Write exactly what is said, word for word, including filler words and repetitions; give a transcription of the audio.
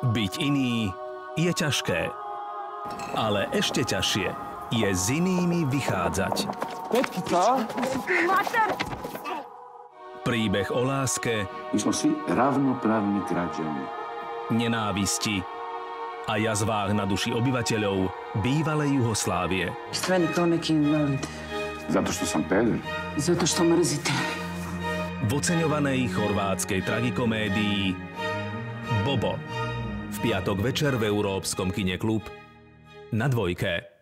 Byť iný je ťažké, ale ešte ťažšie je s inými vychádzať. Petkica? Príbeh o láske, My sme si rovnoprávni građani. nenávisti a jazvách na duši obyvateľov bývalej Juhoslávie. Što mene kao neki invalid? Zato što sam peder. Zato što mrzite. V oceňovanej chorvátskej tragikomédii Bobo. V piatok večer v Európskom kine Klub na Dvojke.